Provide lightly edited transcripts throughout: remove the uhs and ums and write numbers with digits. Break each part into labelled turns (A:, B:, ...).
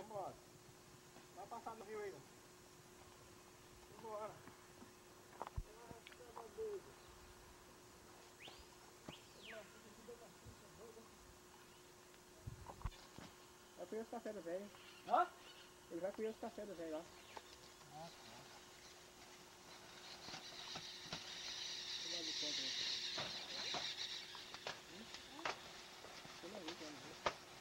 A: Vambora. Vai passar no rio aí, não. Vambora. Vai colher os cafés do velho. Hã? Ele vai colher os cafés do velho lá. Ah, tá. Vou lá de conta aí. Vou lá ver, vamos ver.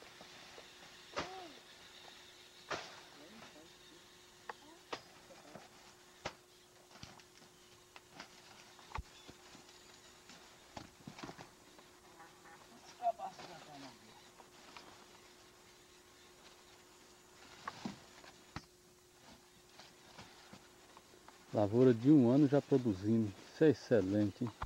B: Lavoura de 1 ano já produzindo. Isso é excelente, hein?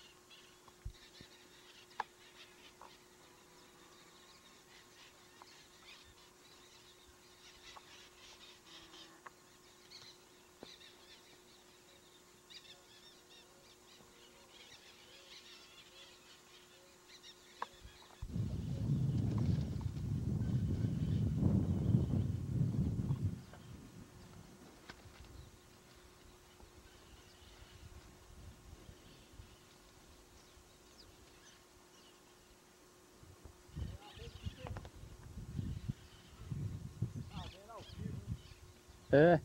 B: É.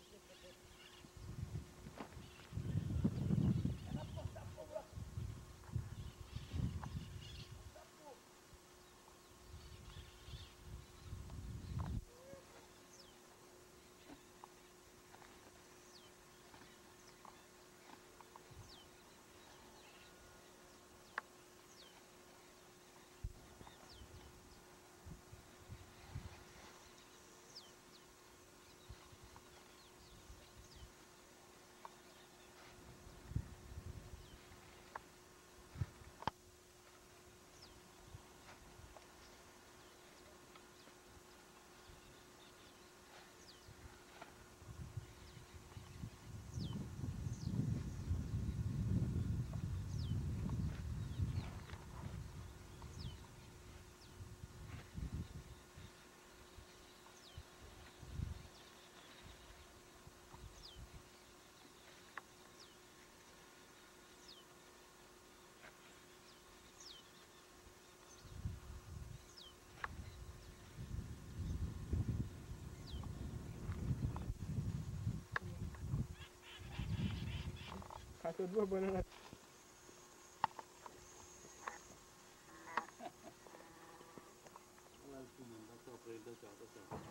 A: Catou 2 bananas.
B: Olha lá, dá tchau pra ele, dá tchau, dá tchau.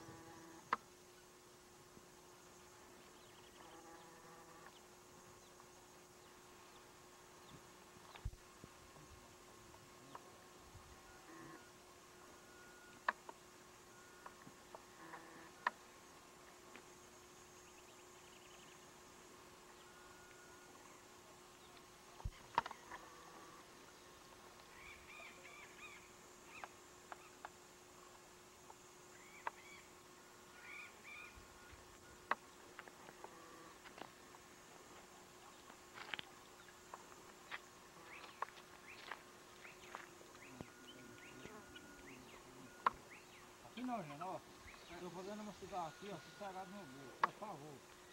A: Aqui não, gente, ó. Tô fazendo uma cigarra aqui, ó. Sossegado no bolso, por favor.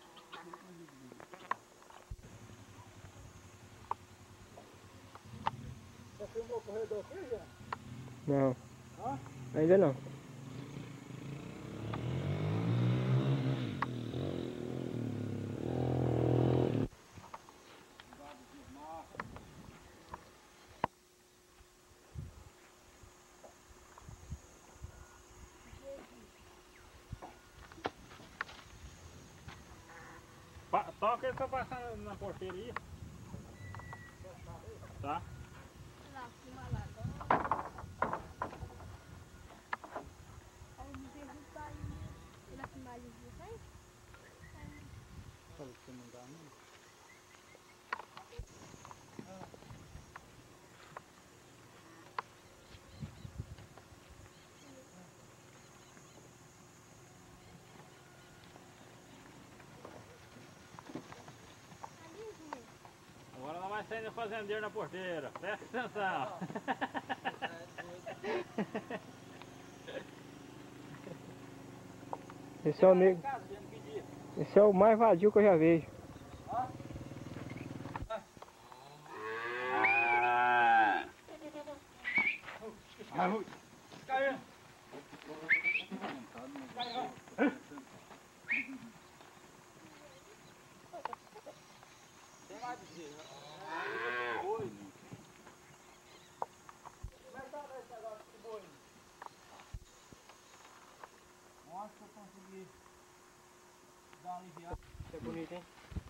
A: Você filmou o corredor aqui, Jean? Não. Hã? Ainda não. Toca ele pra passar na porteira aí. Tá?
C: Lá, filma lá agora. Ó, o bezerro tá aí. E na filmagem de vocês?
A: Falei que você não dá, não.
C: Ali, Júnior.
A: Agora não vai sair fazendeiro na porteira. Presta atenção. Esse é o negro. Esse é o mais vadio que eu já vejo.
D: Nossa, eu consegui dar uma aliviada.
A: É bonito, hein?